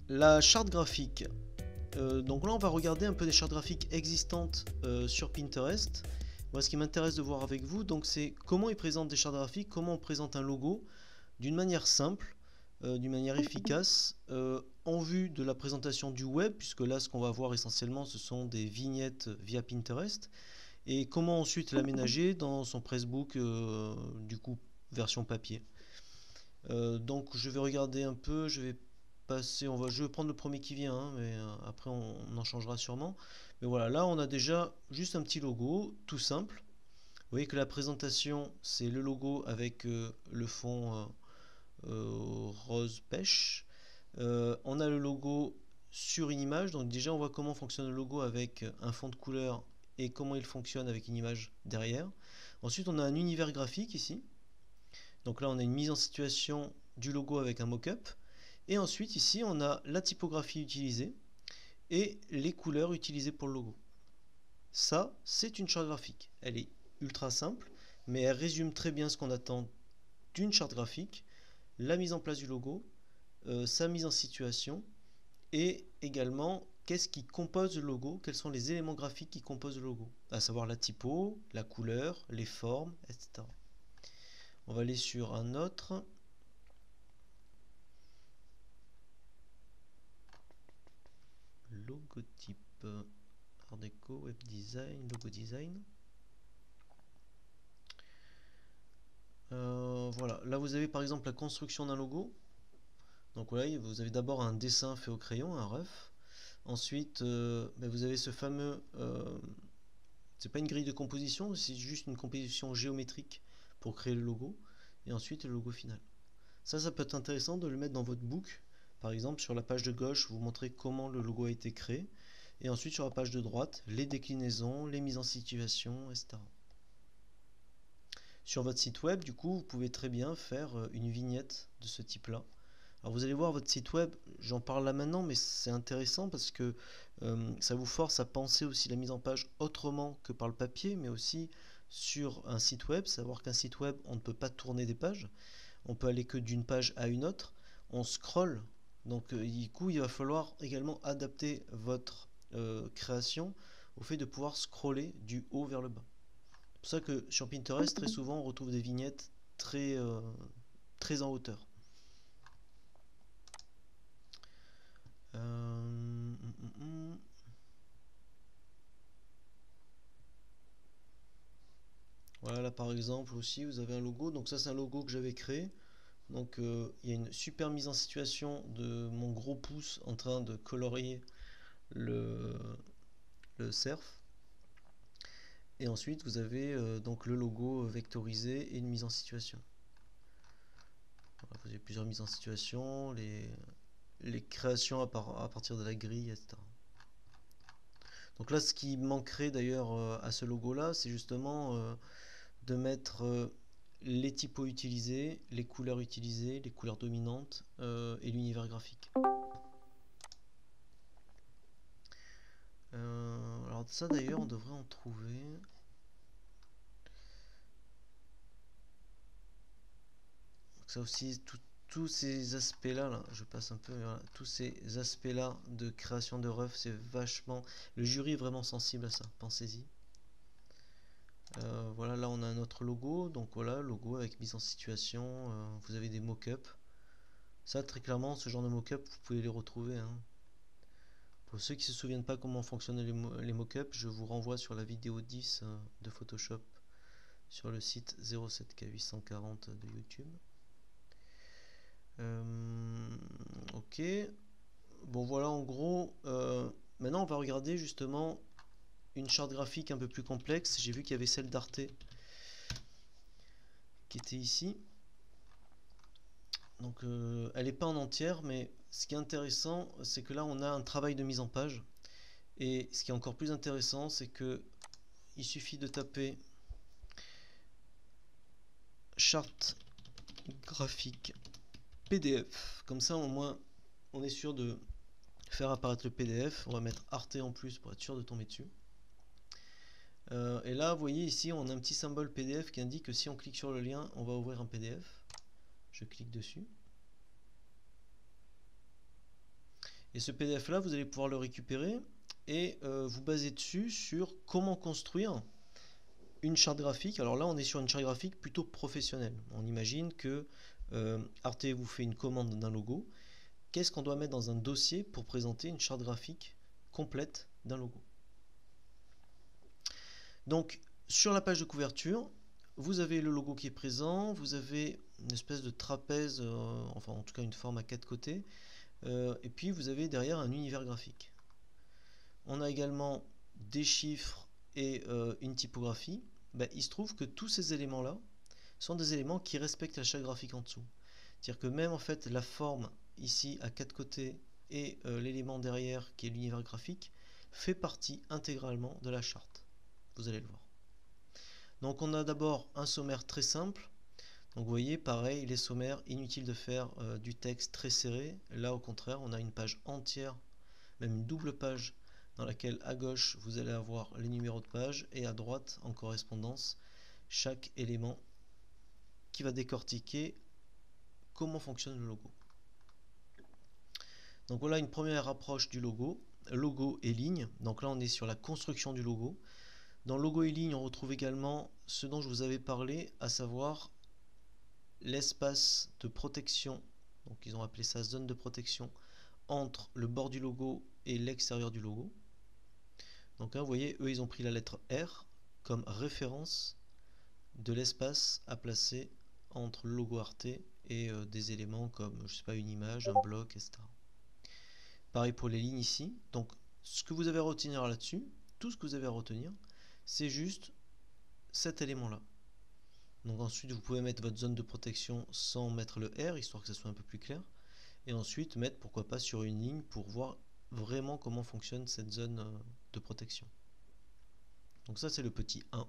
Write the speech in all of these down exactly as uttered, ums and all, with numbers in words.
la charte graphique. Euh, donc là on va regarder un peu des chartes graphiques existantes euh, sur Pinterest. Moi ce qui m'intéresse de voir avec vous, donc c'est comment ils présentent des chartes graphiques, comment on présente un logo d'une manière simple, euh, d'une manière efficace, euh, en vue de la présentation du web, puisque là ce qu'on va voir essentiellement ce sont des vignettes via Pinterest, et comment ensuite l'aménager dans son pressbook, euh, du coup version papier. Euh, donc je vais regarder un peu, je vais passer, on va, je vais prendre le premier qui vient, hein, mais euh, après on, on en changera sûrement. Mais voilà, là on a déjà juste un petit logo, tout simple. Vous voyez que la présentation c'est le logo avec euh, le fond euh, euh, rose pêche. Euh, on a le logo sur une image, donc déjà on voit comment fonctionne le logo avec un fond de couleur et comment il fonctionne avec une image derrière. Ensuite on a un univers graphique ici. Donc là on a une mise en situation du logo avec un mock-up. Et ensuite ici on a la typographie utilisée et les couleurs utilisées pour le logo. Ça c'est une charte graphique. Elle est ultra simple mais elle résume très bien ce qu'on attend d'une charte graphique, la mise en place du logo, euh, sa mise en situation et également qu'est-ce qui compose le logo, quels sont les éléments graphiques qui composent le logo, à savoir la typo, la couleur, les formes, et cetera. On va aller sur un autre. Logotype, Art Deco, Web Design, Logo Design. Euh, voilà, là vous avez par exemple la construction d'un logo. Donc voilà, vous avez d'abord un dessin fait au crayon, un ref. Ensuite, euh, ben vous avez ce fameux, euh, c'est pas une grille de composition, c'est juste une composition géométrique pour créer le logo. Et ensuite le logo final. Ça, ça peut être intéressant de le mettre dans votre book. Par exemple, sur la page de gauche, vous montrez comment le logo a été créé. Et ensuite, sur la page de droite, les déclinaisons, les mises en situation, et cetera. Sur votre site web, du coup, vous pouvez très bien faire une vignette de ce type-là. Alors vous allez voir votre site web, j'en parle là maintenant, mais c'est intéressant parce que euh, ça vous force à penser aussi la mise en page autrement que par le papier, mais aussi sur un site web. Savoir qu'un site web, on ne peut pas tourner des pages, on peut aller que d'une page à une autre, on scrolle, donc euh, du coup il va falloir également adapter votre euh, création au fait de pouvoir scroller du haut vers le bas. C'est pour ça que sur Pinterest, très souvent on retrouve des vignettes très, euh, très en hauteur. Euh, hum, hum, hum. Voilà, là par exemple aussi vous avez un logo, donc ça c'est un logo que j'avais créé. Donc euh, il y a une super mise en situation de mon gros pouce en train de colorier le, le surf. Et ensuite vous avez euh, donc le logo vectorisé et une mise en situation. Voilà, vous avez plusieurs mises en situation, les, les créations à, par, à partir de la grille, et cetera. Donc là ce qui manquerait d'ailleurs euh, à ce logo là, c'est justement euh, de mettre euh, les typos utilisés, les couleurs utilisées, les couleurs dominantes euh, et l'univers graphique. Euh, alors ça d'ailleurs on devrait en trouver. Donc ça aussi, tout, tous ces aspects là, là, je passe un peu, voilà, tous ces aspects là de création de refs, c'est vachement, le jury est vraiment sensible à ça, pensez-y. Euh, voilà, là on a un autre logo, donc voilà, logo avec mise en situation, euh, vous avez des mock-ups. Ça très clairement, ce genre de mock-up, vous pouvez les retrouver, hein. Pour ceux qui ne se souviennent pas comment fonctionnent les, mo les mock-ups, je vous renvoie sur la vidéo dix euh, de Photoshop sur le site zéro sept K huit cent quarante de YouTube. Euh, ok, bon voilà en gros, euh, maintenant on va regarder justement une charte graphique un peu plus complexe. J'ai vu qu'il y avait celle d'Arte qui était ici. Donc euh, elle n'est pas en entière, mais ce qui est intéressant, c'est que là on a un travail de mise en page. Et ce qui est encore plus intéressant, c'est que il suffit de taper charte graphique P D F. Comme ça au moins on est sûr de faire apparaître le P D F. On va mettre Arte en plus pour être sûr de tomber dessus. Euh, et là vous voyez ici on a un petit symbole P D F qui indique que si on clique sur le lien on va ouvrir un P D F. Je clique dessus. Et ce P D F là, vous allez pouvoir le récupérer et euh, vous baser dessus sur comment construire une charte graphique. Alors là, on est sur une charte graphique plutôt professionnelle. On imagine que euh, Arte vous fait une commande d'un logo. Qu'est-ce qu'on doit mettre dans un dossier pour présenter une charte graphique complète d'un logo? Donc, sur la page de couverture, vous avez le logo qui est présent, vous avez une espèce de trapèze, euh, enfin en tout cas une forme à quatre côtés, euh, et puis vous avez derrière un univers graphique. On a également des chiffres et euh, une typographie. Ben, il se trouve que tous ces éléments-là sont des éléments qui respectent la charte graphique en dessous. C'est-à-dire que même en fait la forme ici à quatre côtés et euh, l'élément derrière qui est l'univers graphique fait partie intégralement de la charte. Vous allez le voir. Donc on a d'abord un sommaire très simple. Donc vous voyez, pareil, les sommaires, inutile de faire euh, du texte très serré. Là au contraire, on a une page entière, même une double page, dans laquelle à gauche vous allez avoir les numéros de page et à droite en correspondance chaque élément qui va décortiquer comment fonctionne le logo. Donc voilà une première approche du logo, logo et ligne. Donc là on est sur la construction du logo. Dans logo et ligne on retrouve également ce dont je vous avais parlé, à savoir l'espace de protection, donc ils ont appelé ça zone de protection, entre le bord du logo et l'extérieur du logo. Donc là vous voyez, eux ils ont pris la lettre R comme référence de l'espace à placer entre le logo Arte et euh, des éléments comme, je sais pas, une image, un bloc, et cetera. Pareil pour les lignes ici. Donc ce que vous avez à retenir là-dessus, tout ce que vous avez à retenir, c'est juste cet élément-là. Donc ensuite vous pouvez mettre votre zone de protection sans mettre le R, histoire que ça soit un peu plus clair. Et ensuite mettre pourquoi pas sur une ligne pour voir vraiment comment fonctionne cette zone de protection. Donc ça c'est le petit un.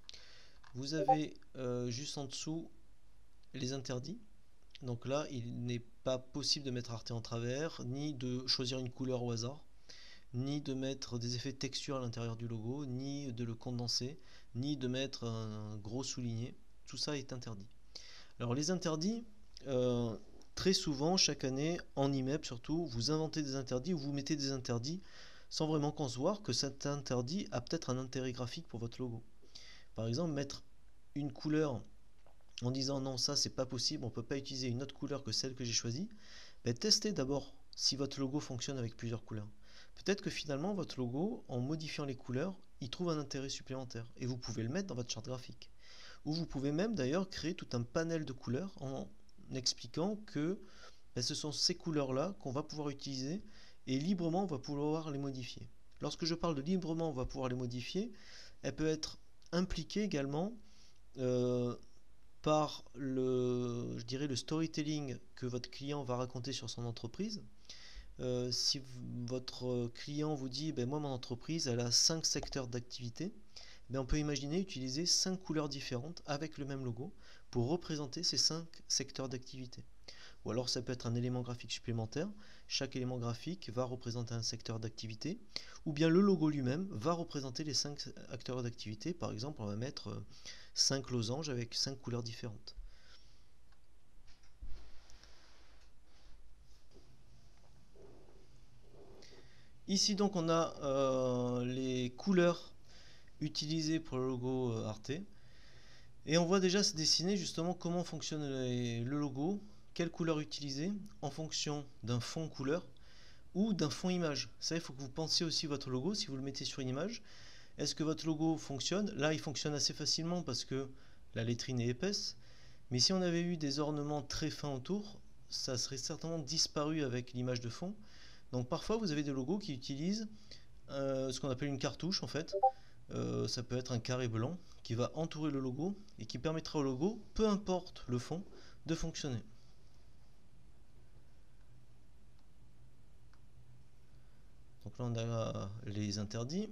Vous avez euh, juste en dessous les interdits. Donc là il n'est pas possible de mettre Arte en travers, ni de choisir une couleur au hasard, ni de mettre des effets de texture à l'intérieur du logo, ni de le condenser, ni de mettre un gros souligné. Tout ça est interdit. Alors les interdits, euh, très souvent, chaque année, en I M E P surtout, vous inventez des interdits ou vous mettez des interdits sans vraiment concevoir que cet interdit a peut-être un intérêt graphique pour votre logo. Par exemple, mettre une couleur en disant non, ça c'est pas possible, on ne peut pas utiliser une autre couleur que celle que j'ai choisie. Ben, testez d'abord si votre logo fonctionne avec plusieurs couleurs. Peut-être que finalement votre logo, en modifiant les couleurs, il trouve un intérêt supplémentaire et vous pouvez le mettre dans votre charte graphique. Ou vous pouvez même d'ailleurs créer tout un panel de couleurs en expliquant que ben, ce sont ces couleurs-là qu'on va pouvoir utiliser et librement on va pouvoir les modifier. Lorsque je parle de librement on va pouvoir les modifier, elle peut être impliquée également euh, par le, je dirais, le storytelling que votre client va raconter sur son entreprise. Euh, si votre client vous dit ben, moi mon entreprise elle a cinq secteurs d'activité, ben, on peut imaginer utiliser cinq couleurs différentes avec le même logo pour représenter ces cinq secteurs d'activité. Ou alors ça peut être un élément graphique supplémentaire, chaque élément graphique va représenter un secteur d'activité, ou bien le logo lui-même va représenter les cinq acteurs d'activité. Par exemple, on va mettre cinq losanges avec cinq couleurs différentes. Ici donc on a euh, les couleurs utilisées pour le logo euh, Arte. Et on voit déjà se dessiner justement comment fonctionne les, le logo, quelle couleur utiliser en fonction d'un fond couleur ou d'un fond image. Ça, il faut que vous pensiez aussi votre logo si vous le mettez sur une image. Est-ce que votre logo fonctionne? Là, il fonctionne assez facilement parce que la lettrine est épaisse. Mais si on avait eu des ornements très fins autour, ça serait certainement disparu avec l'image de fond. Donc parfois, vous avez des logos qui utilisent euh, ce qu'on appelle une cartouche en fait. Euh, ça peut être un carré blanc qui va entourer le logo et qui permettra au logo, peu importe le fond, de fonctionner. Donc là on a les interdits.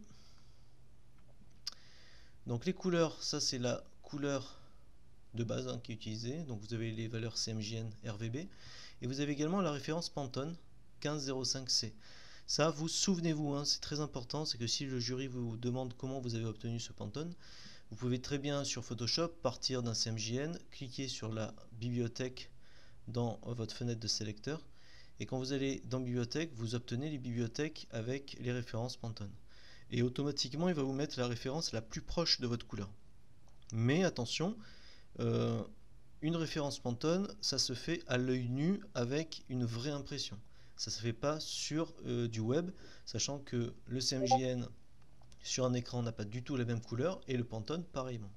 Donc les couleurs, ça c'est la couleur de base hein, qui est utilisée. Donc vous avez les valeurs C M J N, R V B et vous avez également la référence Pantone quinze zéro cinq C. Ça, vous souvenez-vous, hein, c'est très important, c'est que si le jury vous demande comment vous avez obtenu ce Pantone, vous pouvez très bien sur Photoshop partir d'un C M J N, cliquer sur la bibliothèque dans votre fenêtre de sélecteur Et quand vous allez dans bibliothèque, vous obtenez les bibliothèques avec les références Pantone. Et automatiquement, il va vous mettre la référence la plus proche de votre couleur. Mais attention, euh, une référence Pantone, ça se fait à l'œil nu avec une vraie impression. Ça ne se fait pas sur euh, du web, sachant que le C M J N sur un écran n'a pas du tout la même couleur et le Pantone pareillement.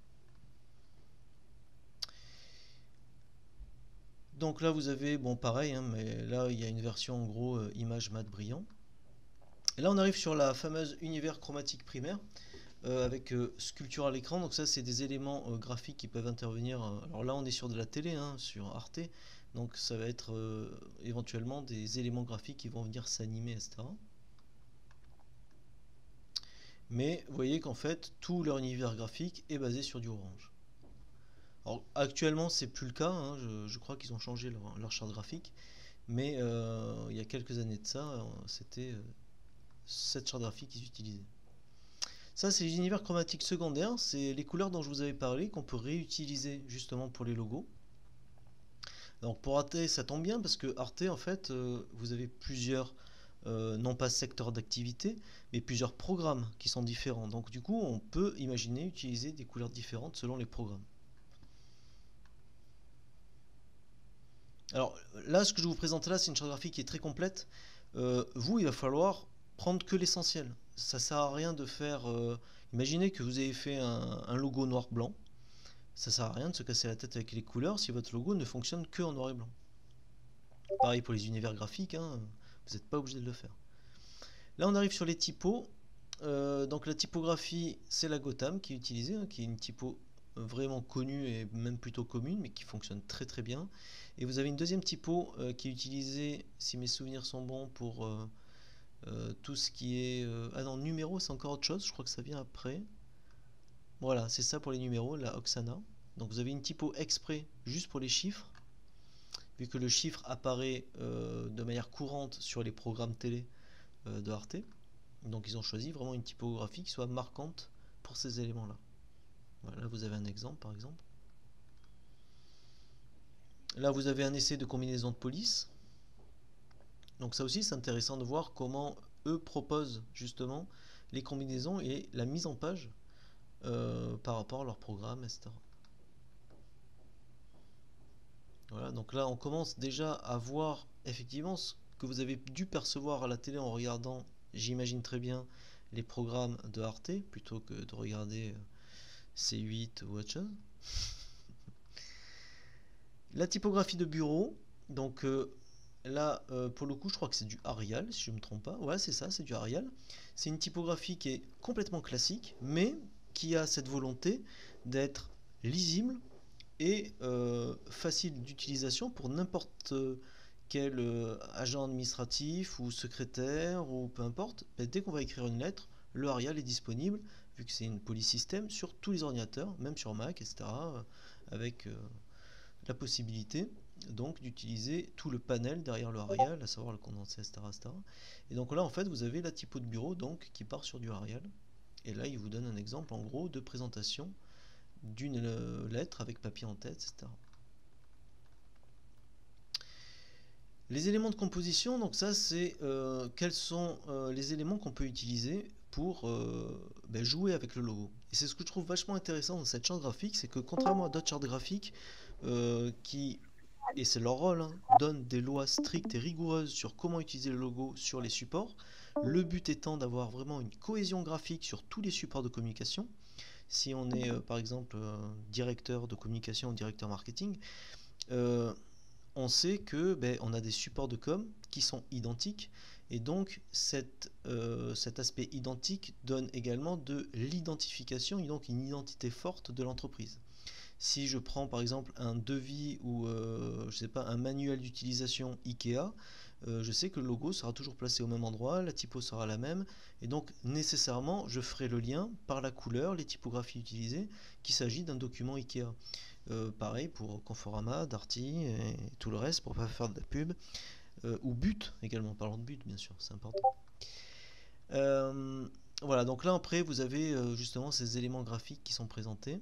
Donc là vous avez, bon pareil, hein, mais là il y a une version en gros euh, image mat brillant. Et là on arrive sur la fameuse univers chromatique primaire euh, avec euh, sculpture à l'écran. Donc ça c'est des éléments euh, graphiques qui peuvent intervenir. Euh, alors là on est sur de la télé, hein, sur Arte. Donc ça va être euh, éventuellement des éléments graphiques qui vont venir s'animer, et cetera. Mais vous voyez qu'en fait tout leur univers graphique est basé sur du orange. Alors, actuellement c'est plus le cas, hein, je, je crois qu'ils ont changé leur, leur charte graphique, mais euh, il y a quelques années de ça, c'était euh, cette charte graphique qu'ils utilisaient. Ça c'est les univers chromatiques secondaires, c'est les couleurs dont je vous avais parlé qu'on peut réutiliser justement pour les logos. Donc pour Arte ça tombe bien parce que Arte en fait euh, vous avez plusieurs, euh, non pas secteurs d'activité, mais plusieurs programmes qui sont différents. Donc du coup on peut imaginer utiliser des couleurs différentes selon les programmes. Alors là, ce que je vous présente là, c'est une charte graphique qui est très complète. Euh, vous, il va falloir prendre que l'essentiel. Ça sert à rien de faire... Euh, imaginez que vous avez fait un, un logo noir-blanc. Ça sert à rien de se casser la tête avec les couleurs si votre logo ne fonctionne que en noir et blanc. Pareil pour les univers graphiques, hein, vous n'êtes pas obligé de le faire. Là, on arrive sur les typos. Euh, donc la typographie, c'est la Gotham qui est utilisée, hein, qui est une typo vraiment connue et même plutôt commune, mais qui fonctionne très très bien. Et vous avez une deuxième typo euh, qui est utilisée, si mes souvenirs sont bons, pour euh, euh, tout ce qui est... Euh... Ah non, numéro, c'est encore autre chose, je crois que ça vient après. Voilà, c'est ça pour les numéros, la Oksana. Donc vous avez une typo exprès juste pour les chiffres, vu que le chiffre apparaît euh, de manière courante sur les programmes télé euh, de Arte. Donc ils ont choisi vraiment une typographie qui soit marquante pour ces éléments-là. Voilà, vous avez un exemple par exemple. Là vous avez un essai de combinaison de police. Donc ça aussi c'est intéressant de voir comment eux proposent justement les combinaisons et la mise en page euh, par rapport à leur programme, et cetera. Voilà, donc là on commence déjà à voir effectivement ce que vous avez dû percevoir à la télé en regardant, j'imagine très bien, les programmes de Arte plutôt que de regarder C huit ou autre chose. La typographie de bureau, donc euh, là euh, pour le coup je crois que c'est du Arial si je ne me trompe pas. Ouais, c'est ça, c'est du Arial. C'est une typographie qui est complètement classique mais qui a cette volonté d'être lisible et euh, facile d'utilisation pour n'importe quel euh, agent administratif ou secrétaire ou peu importe. Dès qu'on va écrire une lettre, le Arial est disponible vu que c'est une police système sur tous les ordinateurs, même sur Mac, et cetera, avec euh, la possibilité donc d'utiliser tout le panel derrière le Arial, à savoir le condensé, et cetera, et cetera. Et donc là en fait vous avez la typo de bureau donc qui part sur du Arial. Et là il vous donne un exemple en gros de présentation d'une lettre avec papier en tête, et cetera. Les éléments de composition, donc ça c'est euh, quels sont euh, les éléments qu'on peut utiliser pour euh, ben, jouer avec le logo. Et c'est ce que je trouve vachement intéressant dans cette charte graphique, c'est que contrairement à d'autres chartes graphiques euh, qui, et c'est leur rôle, hein, donnent des lois strictes et rigoureuses sur comment utiliser le logo sur les supports, le but étant d'avoir vraiment une cohésion graphique sur tous les supports de communication. Si on est euh, par exemple euh, directeur de communication ou directeur marketing, euh, on sait que ben, on a des supports de com qui sont identiques et donc cette, euh, cet aspect identique donne également de l'identification et donc une identité forte de l'entreprise. Si je prends par exemple un devis ou euh, je sais pas, un manuel d'utilisation Ikea, euh, je sais que le logo sera toujours placé au même endroit, la typo sera la même, et donc nécessairement je ferai le lien par la couleur, les typographies utilisées, qu'il s'agit d'un document Ikea. Euh, pareil pour Conforama, Darty et tout le reste pour ne pas faire de la pub. Euh, ou But également, parlons de But bien sûr, c'est important. Euh, voilà, donc là après vous avez euh, justement ces éléments graphiques qui sont présentés.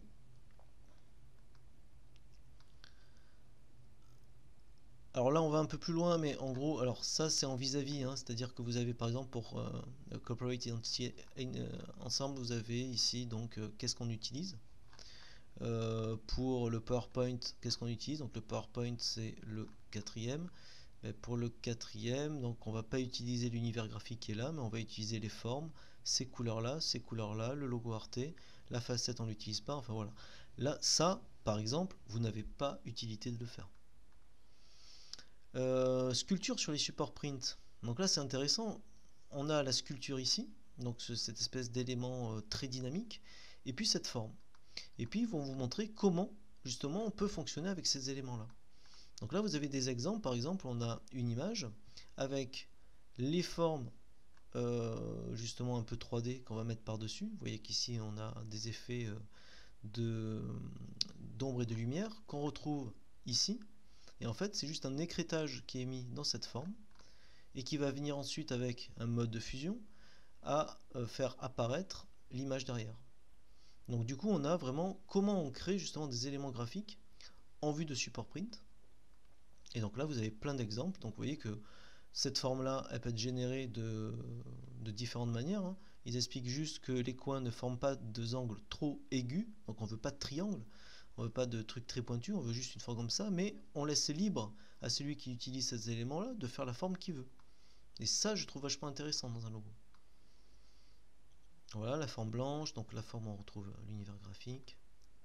Alors là, on va un peu plus loin, mais en gros, alors ça c'est en vis-à-vis, hein, c'est-à-dire que vous avez par exemple pour euh, Corporate Identity euh, Ensemble, vous avez ici donc euh, qu'est-ce qu'on utilise. Euh, pour le PowerPoint, qu'est-ce qu'on utilise? Donc le PowerPoint c'est le quatrième. Mais pour le quatrième, donc on va pas utiliser l'univers graphique qui est là, mais on va utiliser les formes, ces couleurs là, ces couleurs là, le logo Arte, la facette on l'utilise pas, enfin voilà. Là, ça, par exemple, vous n'avez pas utilité de le faire. Euh, sculpture sur les supports print. Donc là c'est intéressant. On a la sculpture ici, donc cette espèce d'élément euh, très dynamique, et puis cette forme. Et puis ils vont vous montrer comment justement on peut fonctionner avec ces éléments là. Donc là vous avez des exemples, par exemple on a une image avec les formes euh, justement un peu trois D qu'on va mettre par dessus. Vous voyez qu'ici on a des effets euh, de d'ombre et de lumière qu'on retrouve ici. Et en fait c'est juste un écrêtage qui est mis dans cette forme et qui va venir ensuite avec un mode de fusion à euh, faire apparaître l'image derrière. Donc du coup on a vraiment comment on crée justement des éléments graphiques en vue de support print. Et donc là vous avez plein d'exemples. Donc vous voyez que cette forme là elle peut être générée de, de différentes manières, hein. Ils expliquent juste que les coins ne forment pas deux angles trop aigus, donc on veut pas de triangle, on veut pas de trucs très pointus, on veut juste une forme comme ça, mais on laisse libre à celui qui utilise ces éléments là de faire la forme qu'il veut. Et ça je trouve vachement intéressant dans un logo. Voilà la forme blanche, donc la forme on retrouve l'univers graphique,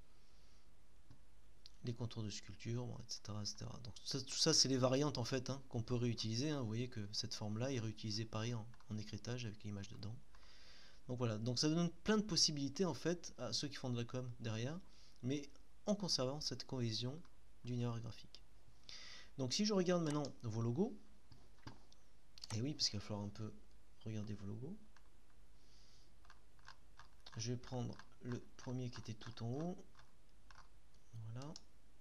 les contours de sculpture, bon, et cetera, et cetera. Donc ça, tout ça c'est les variantes en fait, hein, qu'on peut réutiliser, hein. Vous voyez que cette forme là est réutilisée pareil en, en écrêtage avec l'image dedans. Donc voilà, donc ça donne plein de possibilités en fait à ceux qui font de la com derrière, mais en conservant cette cohésion d'univers graphique. Donc si je regarde maintenant vos logos, et oui parce qu'il va falloir un peu regarder vos logos, je vais prendre le premier qui était tout en haut, voilà,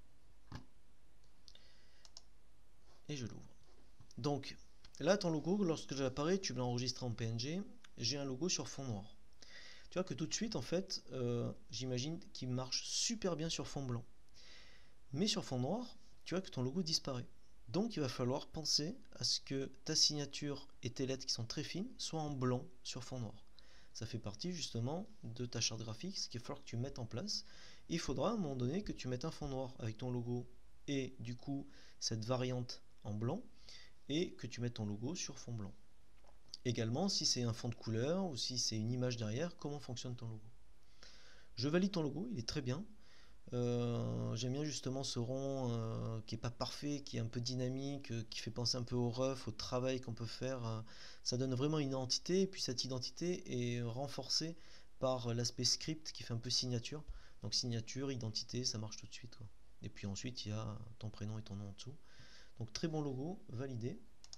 et je l'ouvre. Donc là ton logo, lorsque je l'apparais, tu l'as enregistré en P N G, j'ai un logo sur fond noir. Tu vois que tout de suite en fait, euh, j'imagine qu'il marche super bien sur fond blanc. Mais sur fond noir, tu vois que ton logo disparaît. Donc il va falloir penser à ce que ta signature et tes lettres qui sont très fines soient en blanc sur fond noir. Ça fait partie justement de ta charte graphique, ce qu'il va falloir que tu mettes en place. Il faudra à un moment donné que tu mettes un fond noir avec ton logo et du coup cette variante en blanc et que tu mettes ton logo sur fond blanc. Également, si c'est un fond de couleur ou si c'est une image derrière, comment fonctionne ton logo. Je valide ton logo, il est très bien. Euh, j'aime bien justement ce rond euh, qui est pas parfait, qui est un peu dynamique, euh, qui fait penser un peu au rough, au travail qu'on peut faire. Euh, ça donne vraiment une identité, et puis cette identité est renforcée par l'aspect script qui fait un peu signature. Donc signature, identité, ça marche tout de suite, quoi. Et puis ensuite il y a ton prénom et ton nom en dessous. Donc très bon logo, validé.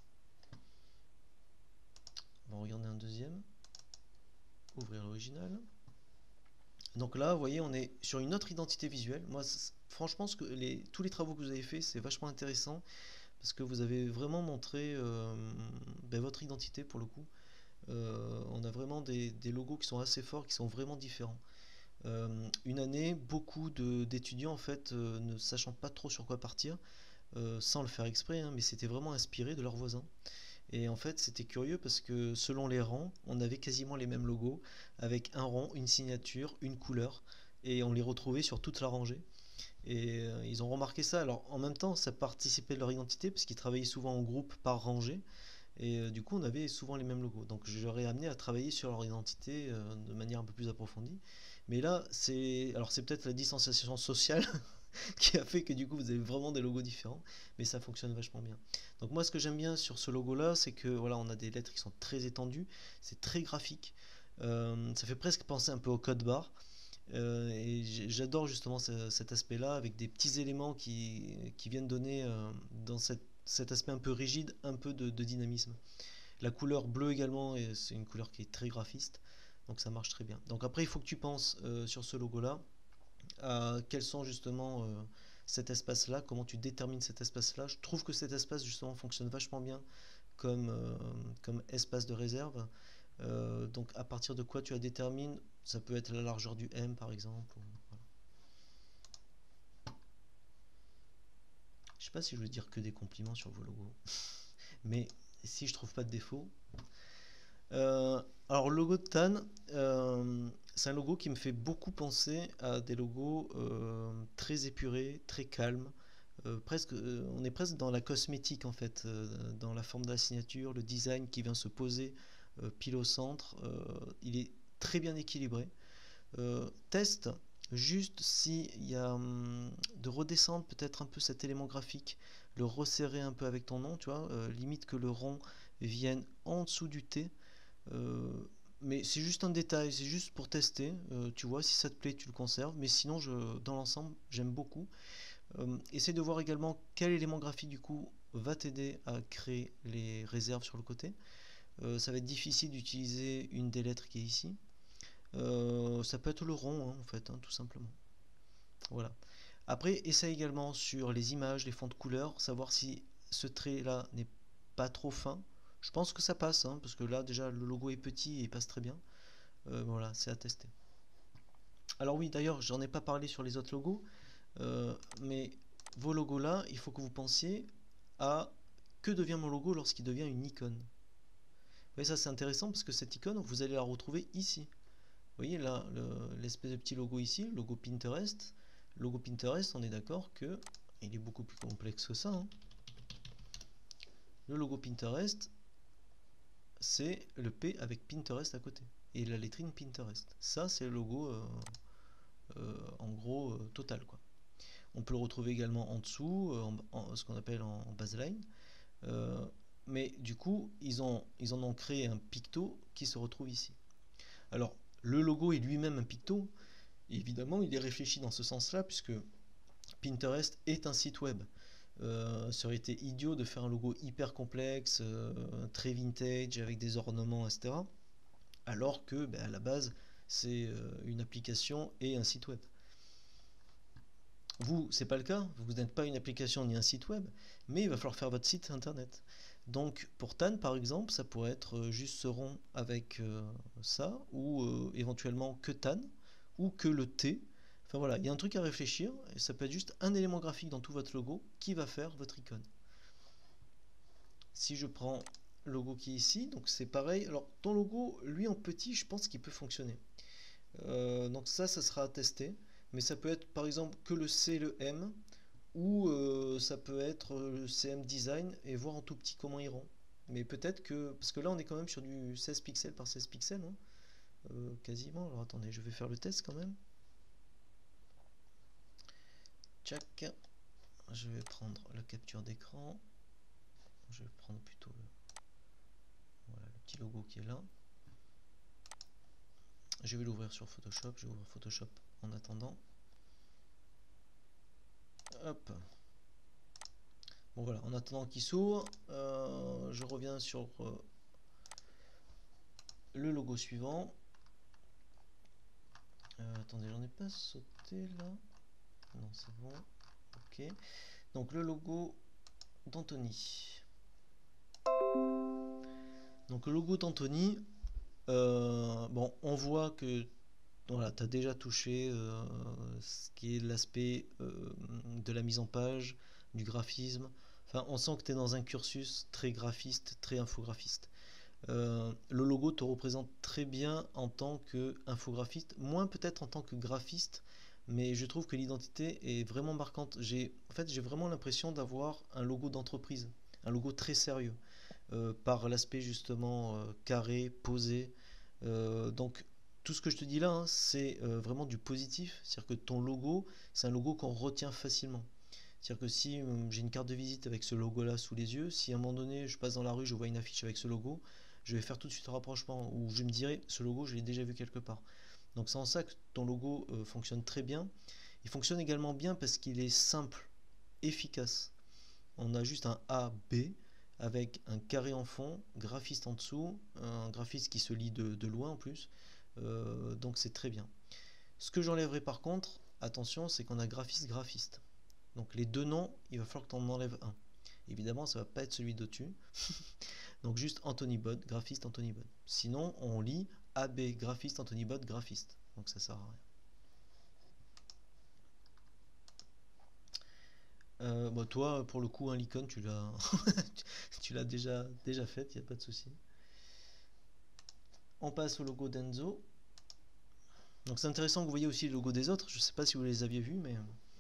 On va regarder un deuxième. Ouvrir l'original. Donc là, vous voyez, on est sur une autre identité visuelle. Moi, franchement, ce que les, tous les travaux que vous avez fait, c'est vachement intéressant parce que vous avez vraiment montré euh, ben, votre identité pour le coup. Euh, on a vraiment des, des logos qui sont assez forts, qui sont vraiment différents. Euh, une année, beaucoup d'étudiants en fait, euh, ne sachant pas trop sur quoi partir, euh, sans le faire exprès, hein, mais c'était vraiment inspiré de leurs voisins. Et en fait, c'était curieux parce que selon les rangs, on avait quasiment les mêmes logos, avec un rang, une signature, une couleur, et on les retrouvait sur toute la rangée. Et euh, ils ont remarqué ça. Alors en même temps, ça participait de leur identité, parce qu'ils travaillaient souvent en groupe par rangée, et euh, du coup, on avait souvent les mêmes logos. Donc je leur ai amené à travailler sur leur identité euh, de manière un peu plus approfondie. Mais là, c'est alors c'est peut-être la distanciation sociale qui a fait que du coup vous avez vraiment des logos différents, mais ça fonctionne vachement bien. Donc moi ce que j'aime bien sur ce logo là, c'est que voilà, on a des lettres qui sont très étendues, c'est très graphique, euh, ça fait presque penser un peu au code barre, euh, et j'adore justement ce, cet aspect là avec des petits éléments qui, qui viennent donner euh, dans cette, cet aspect un peu rigide, un peu de, de dynamisme. La couleur bleue également, c'est une couleur qui est très graphiste, donc ça marche très bien. Donc après il faut que tu penses euh, sur ce logo là à quels sont justement euh, cet espace là, comment tu détermines cet espace là. Je trouve que cet espace justement fonctionne vachement bien comme, euh, comme espace de réserve. Euh, donc à partir de quoi tu la détermines, ça peut être la largeur du M par exemple, ou, voilà. Je sais sais pas si je veux dire que des compliments sur vos logos, mais si je trouve pas de défaut. Euh, alors le logo de Tan, euh, c'est un logo qui me fait beaucoup penser à des logos euh, très épurés, très calmes. Euh, presque, euh, on est presque dans la cosmétique en fait, euh, dans la forme de la signature, le design qui vient se poser euh, pile au centre. Euh, il est très bien équilibré. Euh, teste juste s'il y a hum, de redescendre peut-être un peu cet élément graphique, le resserrer un peu avec ton nom, tu vois, euh, limite que le rond vienne en dessous du T. Euh, mais c'est juste un détail, c'est juste pour tester. Euh, tu vois, si ça te plaît, tu le conserves. Mais sinon, je, dans l'ensemble, j'aime beaucoup. Euh, essaie de voir également quel élément graphique du coup va t'aider à créer les réserves sur le côté. Euh, ça va être difficile d'utiliser une des lettres qui est ici. Euh, ça peut être le rond hein, en fait, hein, tout simplement. Voilà. Après, essaie également sur les images, les fonds de couleur, savoir si ce trait là n'est pas trop fin. Je pense que ça passe, hein, parce que là déjà le logo est petit et il passe très bien. Euh, voilà, c'est à tester. Alors oui, d'ailleurs, j'en ai pas parlé sur les autres logos, euh, mais vos logos là, il faut que vous pensiez à que devient mon logo lorsqu'il devient une icône. Vous voyez, ça c'est intéressant parce que cette icône, vous allez la retrouver ici. Vous voyez là, l'espèce le, de petit logo ici, le logo Pinterest. Le logo Pinterest, on est d'accord que il est beaucoup plus complexe que ça. Hein. Le logo Pinterest, c'est le P avec Pinterest à côté. Et la lettrine Pinterest. Ça, c'est le logo, euh, euh, en gros, euh, total. Quoi. On peut le retrouver également en dessous, euh, en, en, ce qu'on appelle en, en baseline. Euh, mais du coup, ils, ont, ils en ont créé un picto qui se retrouve ici. Alors, le logo est lui-même un picto. Et évidemment, il est réfléchi dans ce sens-là, puisque Pinterest est un site web. Euh, ça aurait été idiot de faire un logo hyper complexe, euh, très vintage, avec des ornements, et cetera. Alors que, ben, à la base, c'est euh, une application et un site web. Vous, c'est pas le cas, vous n'êtes pas une application ni un site web, mais il va falloir faire votre site internet. Donc pour Tan par exemple, ça pourrait être juste ce rond avec euh, ça, ou euh, éventuellement que Tan, ou que le T. Enfin voilà, il y a un truc à réfléchir, et ça peut être juste un élément graphique dans tout votre logo qui va faire votre icône. Si je prends le logo qui est ici, donc c'est pareil. Alors ton logo, lui en petit, je pense qu'il peut fonctionner. Euh, donc ça, ça sera à tester. Mais ça peut être par exemple que le C et le M, ou euh, ça peut être le C M Design et voir en tout petit comment ils rend. Mais peut-être que, parce que là on est quand même sur du seize pixels par seize pixels, hein, euh, quasiment. Alors attendez, je vais faire le test quand même. Tchac, je vais prendre la capture d'écran. Je vais prendre plutôt le, voilà, le petit logo qui est là. Je vais l'ouvrir sur Photoshop, je vais ouvrir Photoshop en attendant. Hop. Bon voilà, en attendant qu'il s'ouvre, euh, je reviens sur euh, le logo suivant. Euh, attendez, j'en ai pas sauté là. Non, c'est bon. Ok. Donc le logo d'Anthony. Donc le logo d'Anthony, euh, bon, on voit que voilà, tu as déjà touché euh, ce qui est l'aspect euh, de la mise en page, du graphisme. Enfin, on sent que tu es dans un cursus très graphiste, très infographiste. Euh, le logo te représente très bien en tant qu'infographiste, moins peut-être en tant que graphiste, mais je trouve que l'identité est vraiment marquante. J'ai, en fait, j'ai vraiment l'impression d'avoir un logo d'entreprise, un logo très sérieux, euh, par l'aspect justement euh, carré, posé. Euh, donc tout ce que je te dis là, hein, c'est euh, vraiment du positif, c'est-à-dire que ton logo, c'est un logo qu'on retient facilement. C'est-à-dire que si euh, j'ai une carte de visite avec ce logo-là sous les yeux, si à un moment donné je passe dans la rue, je vois une affiche avec ce logo, je vais faire tout de suite un rapprochement, ou je me dirai, ce logo, je l'ai déjà vu quelque part. Donc c'est en ça que ton logo euh, fonctionne très bien. Il fonctionne également bien parce qu'il est simple, efficace. On a juste un A, B, avec un carré en fond, graphiste en dessous, un graphiste qui se lit de, de loin en plus. Euh, donc c'est très bien. Ce que j'enlèverai par contre, attention, c'est qu'on a graphiste, graphiste. Donc les deux noms, il va falloir que tu en enlèves un. Évidemment, ça va pas être celui d'au-dessus. Donc juste Anthony Bod, graphiste Anthony Bod. Sinon, on lit A B, graphiste Anthony Bod, graphiste. Donc ça sert à rien. Euh, bah, toi, pour le coup, hein, l'icône, tu l'as tu l'as déjà, déjà faite, il n'y a pas de souci. On passe au logo d'Enzo. Donc c'est intéressant que vous voyez aussi le logo des autres. Je ne sais pas si vous les aviez vus, mais...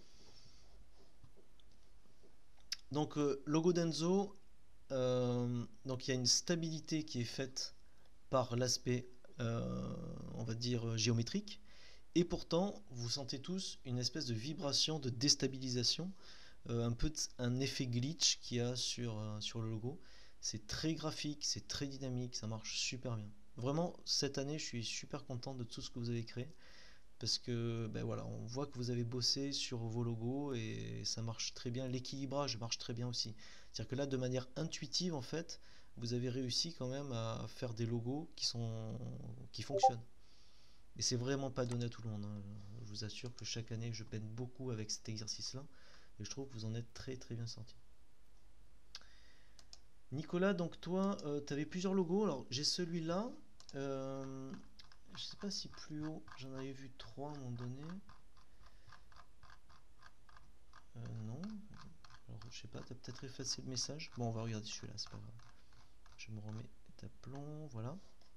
Donc, euh, logo d'Enzo, euh, donc il y a une stabilité qui est faite par l'aspect, euh, on va dire, géométrique. Et pourtant, vous sentez tous une espèce de vibration, de déstabilisation, euh, un peu de, un effet glitch qu'il y a sur, euh, sur le logo. C'est très graphique, c'est très dynamique, ça marche super bien. Vraiment, cette année, je suis super content de tout ce que vous avez créé. Parce que, ben voilà, on voit que vous avez bossé sur vos logos et ça marche très bien. L'équilibrage marche très bien aussi. C'est-à-dire que là, de manière intuitive, en fait, vous avez réussi quand même à faire des logos qui, sont, qui fonctionnent. Et c'est vraiment pas donné à tout le monde, hein. Je vous assure que chaque année, je peine beaucoup avec cet exercice-là. Et je trouve que vous en êtes très très bien sorti. Nicolas, donc toi, euh, tu avais plusieurs logos. Alors, j'ai celui-là. Euh, je sais pas si plus haut, j'en avais vu trois à un moment donné. Euh, non. Alors, je sais pas, tu as peut-être effacé le message. Bon, on va regarder celui-là, c'est pas grave. Je me remets d'aplomb, voilà.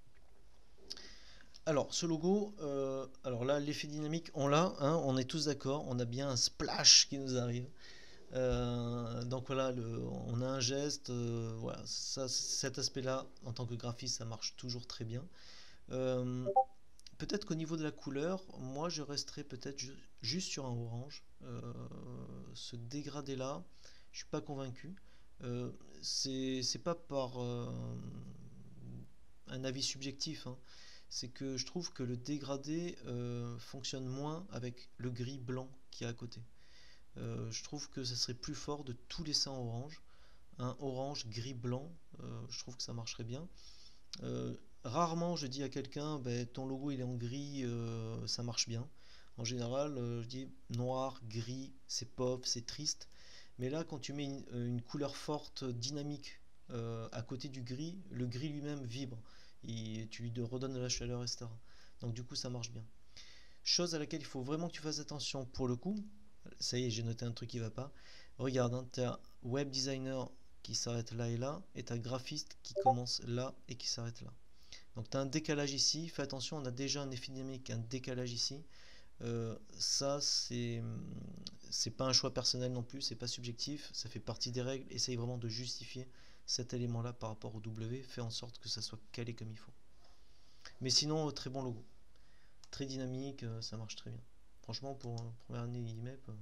Alors, ce logo, euh, alors là, l'effet dynamique, on l'a, hein, on est tous d'accord, on a bien un splash qui nous arrive. Euh, donc voilà, le, on a un geste, euh, voilà, ça, cet aspect-là, en tant que graphiste, ça marche toujours très bien. Euh, peut-être qu'au niveau de la couleur, moi, je resterai peut-être ju juste sur un orange. Euh, ce dégradé-là, je suis pas convaincu. Euh, c'est pas par euh, un avis subjectif, hein. C'est que je trouve que le dégradé euh, fonctionne moins avec le gris blanc qui est à côté. Euh, je trouve que ça serait plus fort de tout laisser en orange. Un orange, gris, blanc, euh, je trouve que ça marcherait bien. Euh, rarement je dis à quelqu'un, ben, ton logo il est en gris, euh, ça marche bien. En général, euh, je dis noir, gris, c'est pop, c'est triste. Mais là, quand tu mets une, une couleur forte, dynamique euh, à côté du gris, le gris lui-même vibre. Et tu lui redonnes de la chaleur, et cetera. Donc du coup, ça marche bien. Chose à laquelle il faut vraiment que tu fasses attention pour le coup. Ça y est, j'ai noté un truc qui va pas. Regarde, hein, tu as web designer qui s'arrête là et là, et tu as graphiste qui commence là et qui s'arrête là. Donc tu as un décalage ici. Fais attention, on a déjà un effet dynamique, un décalage ici. Euh, ça, c'est c'est pas un choix personnel non plus, c'est pas subjectif, ça fait partie des règles. Essaye vraiment de justifier cet élément-là par rapport au W. Fais en sorte que ça soit calé comme il faut. Mais sinon, très bon logo. Très dynamique, euh, ça marche très bien. Franchement, pour une première année I M E P. Euh...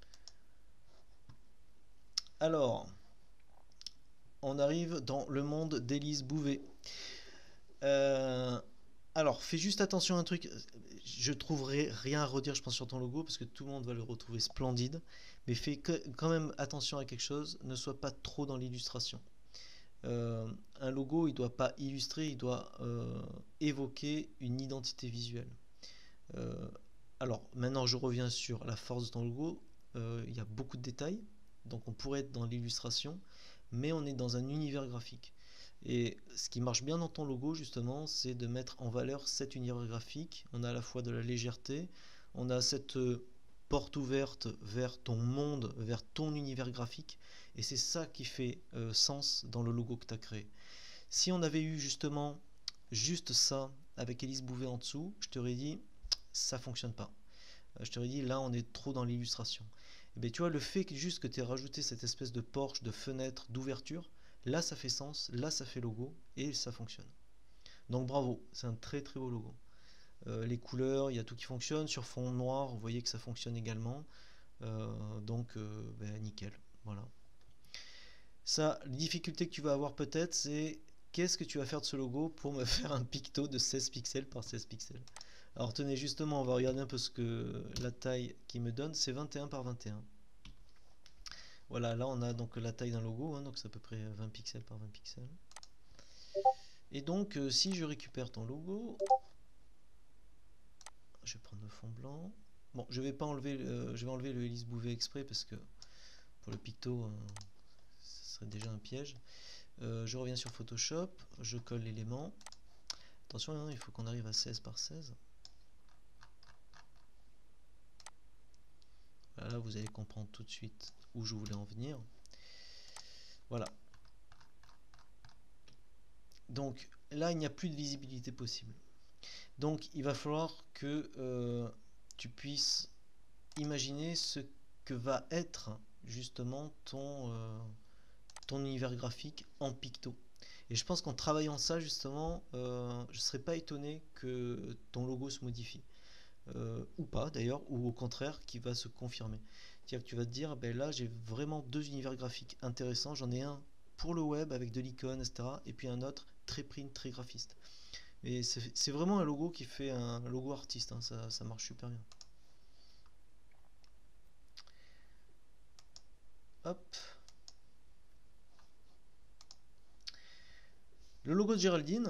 Alors, on arrive dans le monde d'Élise Bouvet. Euh, alors, fais juste attention à un truc. Je trouverai rien à redire, je pense, sur ton logo, parce que tout le monde va le retrouver splendide. Mais fais quand même attention à quelque chose. Ne sois pas trop dans l'illustration. Euh, un logo, il ne doit pas illustrer, il doit euh, évoquer une identité visuelle. Euh, alors, maintenant, je reviens sur la force de ton logo. Euh, il y a beaucoup de détails. Donc, on pourrait être dans l'illustration, mais on est dans un univers graphique. Et ce qui marche bien dans ton logo, justement, c'est de mettre en valeur cet univers graphique. On a à la fois de la légèreté, on a cette porte ouverte vers ton monde, vers ton univers graphique, et c'est ça qui fait euh, sens dans le logo que tu as créé. Si on avait eu justement juste ça avec Élise Bouvet en dessous, je t'aurais dit, ça fonctionne pas. Je t'aurais dit, là, on est trop dans l'illustration. Et bien, tu vois, le fait que juste que tu aies rajouté cette espèce de porche, de fenêtre, d'ouverture, là, ça fait sens, là, ça fait logo, et ça fonctionne. Donc, bravo, c'est un très très beau logo. Euh, les couleurs, il y a tout qui fonctionne. Sur fond noir, vous voyez que ça fonctionne également. Euh, donc, euh, ben, nickel. Voilà. Ça, les difficultés que tu vas avoir peut-être, c'est qu'est-ce que tu vas faire de ce logo pour me faire un picto de seize pixels par seize pixels. Alors tenez, justement, on va regarder un peu ce que la taille qui me donne, c'est vingt et un par vingt et un. Voilà, là on a donc la taille d'un logo, hein, donc c'est à peu près vingt pixels par vingt pixels. Et donc, euh, si je récupère ton logo, je vais prendre le fond blanc. Bon, je vais pas enlever, euh, je vais enlever le Élise Bouvet exprès parce que pour le picto, euh, ce serait déjà un piège. Euh, je reviens sur Photoshop, je colle l'élément. Attention, hein, il faut qu'on arrive à seize par seize. Voilà, là vous allez comprendre tout de suite où je voulais en venir. Voilà. Donc là il n'y a plus de visibilité possible. Donc il va falloir que euh, tu puisses imaginer ce que va être justement ton, euh, ton univers graphique en picto. Et je pense qu'en travaillant ça justement, euh, je ne serais pas étonné que ton logo se modifie. Euh, ou pas d'ailleurs, ou au contraire qui va se confirmer. C'est-à-dire que tu vas te dire, ben là j'ai vraiment deux univers graphiques intéressants, j'en ai un pour le web avec de l'icône, et cetera. Et puis un autre très print, très graphiste. Et c'est vraiment un logo qui fait un logo artiste, hein, ça, ça marche super bien. Hop. Le logo de Géraldine.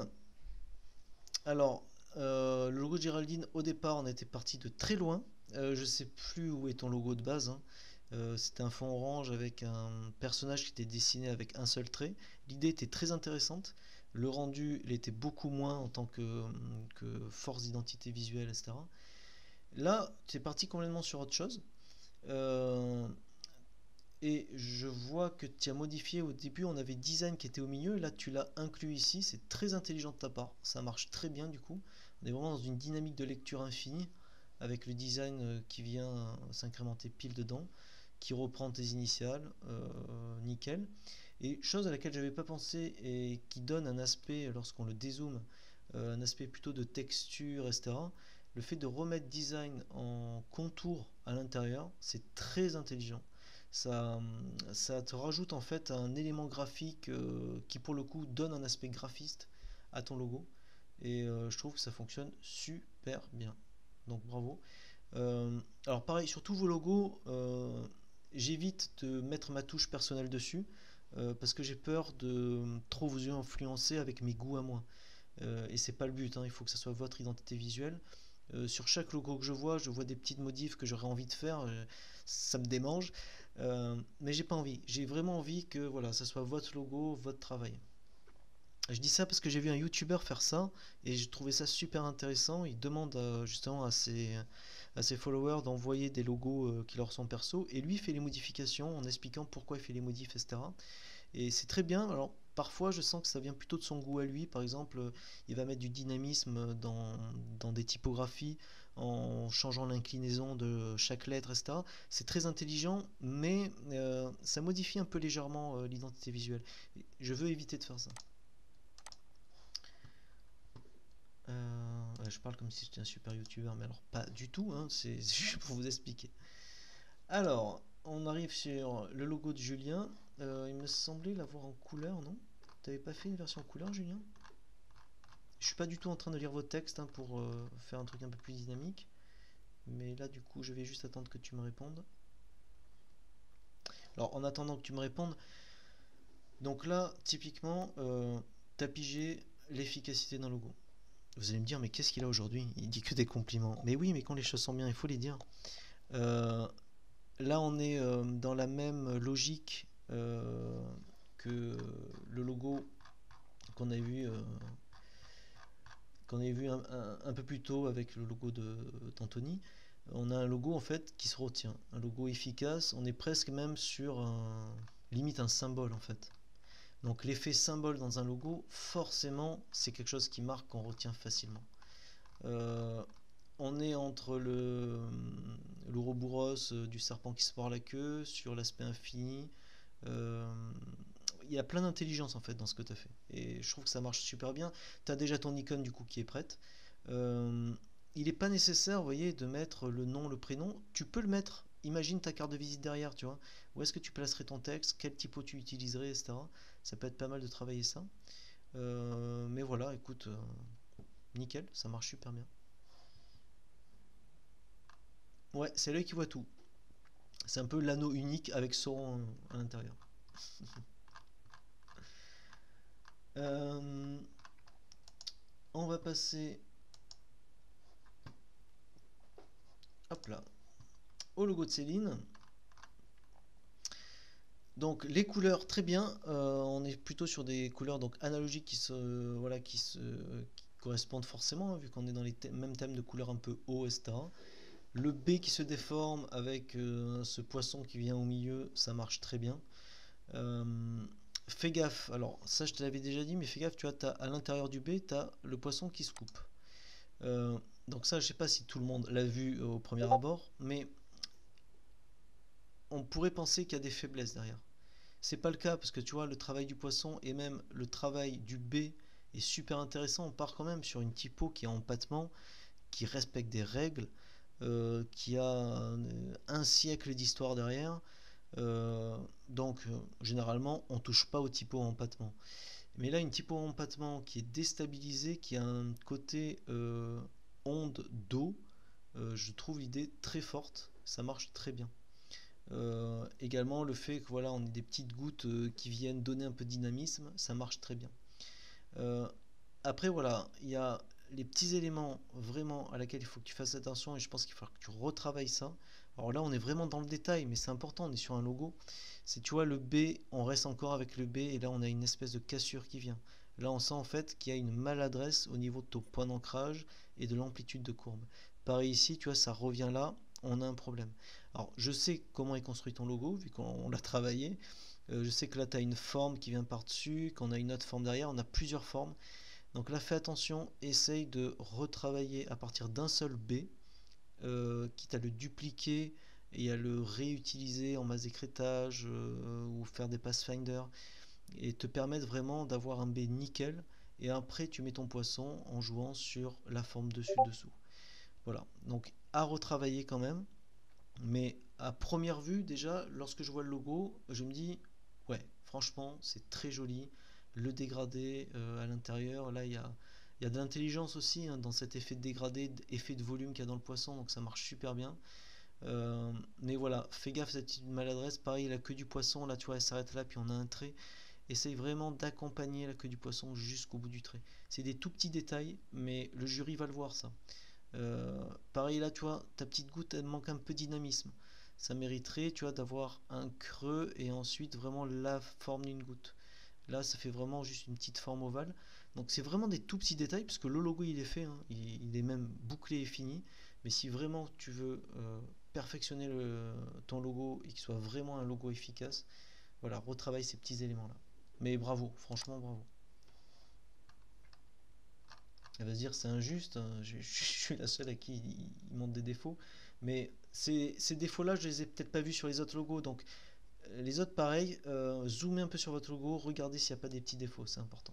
Alors, euh, le logo de Géraldine, au départ, on était parti de très loin. Euh, je sais plus où est ton logo de base, hein. Euh, c'était un fond orange avec un personnage qui était dessiné avec un seul trait. L'idée était très intéressante. Le rendu, il était beaucoup moins en tant que, que force d'identité visuelle, et cetera. Là, tu es parti complètement sur autre chose. Euh, et je vois que tu as modifié au début, on avait design qui était au milieu, là tu l'as inclus ici, c'est très intelligent de ta part, ça marche très bien du coup. On est vraiment dans une dynamique de lecture infinie, avec le design qui vient s'incrémenter pile dedans, qui reprend tes initiales, euh, nickel. Et chose à laquelle j'avais pas pensé et qui donne un aspect, lorsqu'on le dézoome, euh, un aspect plutôt de texture, et cetera. Le fait de remettre design en contour à l'intérieur, c'est très intelligent. Ça, ça te rajoute en fait un élément graphique euh, qui pour le coup donne un aspect graphiste à ton logo. Et euh, je trouve que ça fonctionne super bien. Donc bravo. Euh, alors pareil, sur tous vos logos, euh, j'évite de mettre ma touche personnelle dessus euh, parce que j'ai peur de trop vous influencer avec mes goûts à moi. Euh, et c'est pas le but, hein, il faut que ça soit votre identité visuelle. Euh, sur chaque logo que je vois, je vois des petites modifs que j'aurais envie de faire, euh, ça me démange, euh, mais j'ai pas envie. J'ai vraiment envie que voilà, ça soit votre logo, votre travail. Je dis ça parce que j'ai vu un YouTuber faire ça et j'ai trouvé ça super intéressant. Il demande euh, justement à ses, à ses followers d'envoyer des logos euh, qui leur sont perso et lui il fait les modifications en expliquant pourquoi il fait les modifs, et cetera. Et c'est très bien. Alors parfois je sens que ça vient plutôt de son goût à lui. Par exemple, il va mettre du dynamisme dans, dans des typographies en changeant l'inclinaison de chaque lettre, et cetera. C'est très intelligent, mais euh, ça modifie un peu légèrement euh, l'identité visuelle. Je veux éviter de faire ça. Euh, ouais, je parle comme si j'étais un super youtubeur, mais alors pas du tout, hein, c'est juste pour vous expliquer. Alors, on arrive sur le logo de Julien. Euh, il me semblait l'avoir en couleur, non? T'avais pas fait une version couleur, Julien? Je suis pas du tout en train de lire vos textes hein, pour euh, faire un truc un peu plus dynamique. Mais là, du coup, je vais juste attendre que tu me répondes. Alors, en attendant que tu me répondes, donc là, typiquement, euh, t'as pigé l'efficacité d'un logo. Vous allez me dire, mais qu'est-ce qu'il a aujourd'hui? Il dit que des compliments. Mais oui, mais quand les choses sont bien, il faut les dire. Euh, là, on est euh, dans la même logique euh, que le logo qu'on a vu, euh, qu'on a vu un, un, un peu plus tôt avec le logo d'Anthony. On a un logo en fait qui se retient, un logo efficace. On est presque même sur un, limite un symbole en fait. Donc l'effet symbole dans un logo, forcément, c'est quelque chose qui marque, qu'on retient facilement. Euh, on est entre le l'ouroboros euh, du serpent qui se mord la queue, sur l'aspect infini. Euh, il y a plein d'intelligence en fait dans ce que tu as fait. Et je trouve que ça marche super bien. Tu as déjà ton icône du coup qui est prête. Euh, il n'est pas nécessaire, vous voyez, de mettre le nom, le prénom. Tu peux le mettre. Imagine ta carte de visite derrière, tu vois. Où est-ce que tu placerais ton texte, quel typo tu utiliserais, et cetera. Ça peut être pas mal de travailler ça. Euh, mais voilà, écoute, euh, nickel, ça marche super bien. Ouais, c'est l'œil qui voit tout. C'est un peu l'anneau unique avec Sauron à l'intérieur. euh, on va passer, hop là, au logo de Céline. Donc les couleurs très bien, euh, on est plutôt sur des couleurs donc analogiques qui se voilà qui se qui correspondent forcément hein, vu qu'on est dans les thèmes, mêmes thèmes de couleurs un peu haut, et cetera. Le B qui se déforme avec euh, ce poisson qui vient au milieu, ça marche très bien. Euh, fais gaffe, alors ça je te l'avais déjà dit, mais fais gaffe, tu vois, t'as, à l'intérieur du B, tu as le poisson qui se coupe. Euh, donc ça, je sais pas si tout le monde l'a vu au premier abord, mais on pourrait penser qu'il y a des faiblesses derrière. C'est pas le cas parce que tu vois, le travail du poisson et même le travail du B est super intéressant. On part quand même sur une typo qui est en empattement, qui respecte des règles, euh, qui a un, un siècle d'histoire derrière. Euh, donc euh, généralement, on touche pas au typo en empattement. Mais là, une typo en empattement qui est déstabilisée, qui a un côté euh, onde d'eau, euh, je trouve l'idée très forte. Ça marche très bien. Euh, également le fait que voilà on ait des petites gouttes euh, qui viennent donner un peu de dynamisme, ça marche très bien. Euh, Après voilà, il y a les petits éléments vraiment à laquelle il faut que tu fasses attention et je pense qu'il faut que tu retravailles ça. Alors là on est vraiment dans le détail mais c'est important, on est sur un logo. C'est tu vois le B, on reste encore avec le B et là on a une espèce de cassure qui vient. Là on sent en fait qu'il y a une maladresse au niveau de ton point d'ancrage et de l'amplitude de courbe. Pareil ici, tu vois ça revient là, on a un problème. Alors je sais comment est construit ton logo vu qu'on l'a travaillé. Euh, je sais que là tu as une forme qui vient par-dessus, qu'on a une autre forme derrière, on a plusieurs formes. Donc là, fais attention, essaye de retravailler à partir d'un seul B, euh, quitte à le dupliquer et à le réutiliser en masse d'écrêtage euh, ou faire des pathfinders et te permettre vraiment d'avoir un B nickel. Et après, tu mets ton poisson en jouant sur la forme dessus-dessous. Voilà, donc à retravailler quand même. Mais à première vue, déjà, lorsque je vois le logo, je me dis, ouais, franchement, c'est très joli. Le dégradé euh, à l'intérieur, là, il y a, il y a de l'intelligence aussi hein, dans cet effet de dégradé, effet de volume qu'il y a dans le poisson, donc ça marche super bien. Euh, mais voilà, fais gaffe à cette petite maladresse. Pareil, la queue du poisson, là, tu vois, elle s'arrête là, puis on a un trait. Essaye vraiment d'accompagner la queue du poisson jusqu'au bout du trait. C'est des tout petits détails, mais le jury va le voir, ça. Euh, pareil là, tu vois, ta petite goutte, elle manque un peu de dynamisme. Ça mériterait, tu vois, d'avoir un creux et ensuite vraiment la forme d'une goutte. Là, ça fait vraiment juste une petite forme ovale. Donc c'est vraiment des tout petits détails, parce que le logo, il est fait, hein, il, il est même bouclé et fini. Mais si vraiment tu veux euh, perfectionner le, ton logo et qu'il soit vraiment un logo efficace, voilà, retravaille ces petits éléments-là. Mais bravo, franchement bravo. Elle va se dire c'est injuste, hein, je, je, suis la seule à qui il, il montre des défauts. Mais ces, ces défauts-là, je les ai peut-être pas vus sur les autres logos. Donc les autres, pareil, euh, zoomez un peu sur votre logo, regardez s'il n'y a pas des petits défauts, c'est important.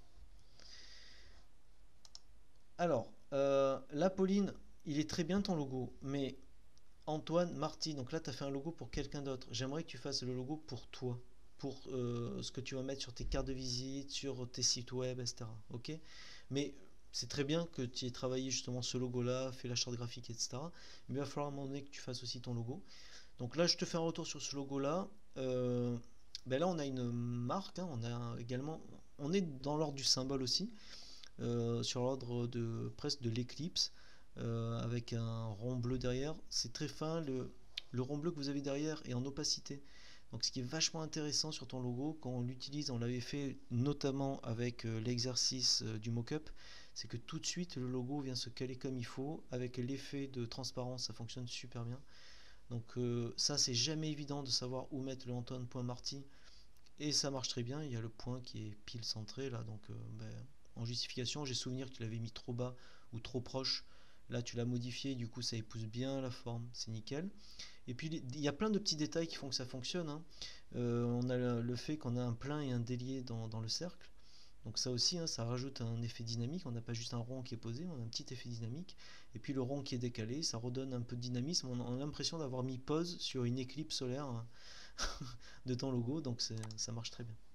Alors, euh, là, Pauline, il est très bien ton logo, mais Antoine, Marty, donc là, tu as fait un logo pour quelqu'un d'autre. J'aimerais que tu fasses le logo pour toi, pour euh, ce que tu vas mettre sur tes cartes de visite, sur tes sites web, et cetera. Ok? Mais c'est très bien que tu aies travaillé justement ce logo-là, fait la charte graphique, et cetera. Mais il va falloir à un moment donné que tu fasses aussi ton logo. Donc là, je te fais un retour sur ce logo-là. Euh, ben là, on a une marque, hein, on a également, on est dans l'ordre du symbole aussi, euh, sur l'ordre de presque de l'éclipse, euh, avec un rond bleu derrière. C'est très fin, le, le rond bleu que vous avez derrière est en opacité. Donc ce qui est vachement intéressant sur ton logo, quand on l'utilise, on l'avait fait notamment avec euh, l'exercice euh, du mock-up, c'est que tout de suite le logo vient se caler comme il faut, avec l'effet de transparence, ça fonctionne super bien. Donc euh, ça c'est jamais évident de savoir où mettre le Antoine.marty et ça marche très bien, il y a le point qui est pile centré là, donc euh, ben, en justification j'ai souvenir que tu l'avais mis trop bas ou trop proche, là tu l'as modifié, du coup ça épouse bien la forme, c'est nickel. Et puis il y a plein de petits détails qui font que ça fonctionne, hein. Euh, on a le, le fait qu'on a un plein et un délié dans, dans le cercle. Donc ça aussi, hein, ça rajoute un effet dynamique. On n'a pas juste un rond qui est posé, on a un petit effet dynamique. Et puis le rond qui est décalé, ça redonne un peu de dynamisme. On a l'impression d'avoir mis pause sur une éclipse solaire hein, de ton logo, donc ça marche très bien.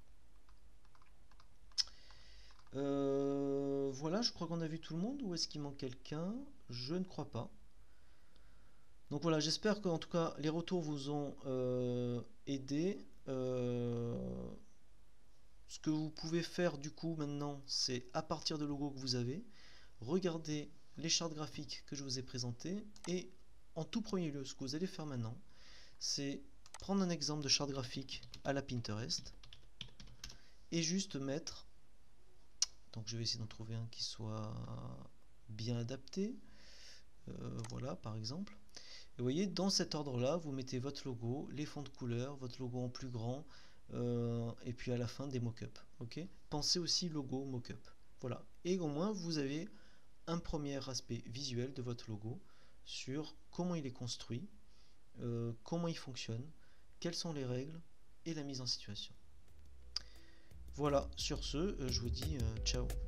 Euh, voilà, je crois qu'on a vu tout le monde. Ou est-ce qu'il manque quelqu'un? Je ne crois pas. Donc voilà, j'espère que en tout cas les retours vous ont euh, aidé. Euh, ce que vous pouvez faire du coup maintenant, c'est à partir de logos que vous avez, regardez les chartes graphiques que je vous ai présentées et en tout premier lieu, ce que vous allez faire maintenant, c'est prendre un exemple de charte graphique à la Pinterest et juste mettre, donc je vais essayer d'en trouver un qui soit bien adapté, euh, voilà par exemple, Et vous voyez, dans cet ordre-là, vous mettez votre logo, les fonds de couleur, votre logo en plus grand, euh, et puis à la fin des mock-up. Okay, pensez aussi logo, mock-up. Voilà. Et au moins, vous avez un premier aspect visuel de votre logo sur comment il est construit, euh, comment il fonctionne, quelles sont les règles et la mise en situation. Voilà, sur ce, euh, je vous dis euh, ciao.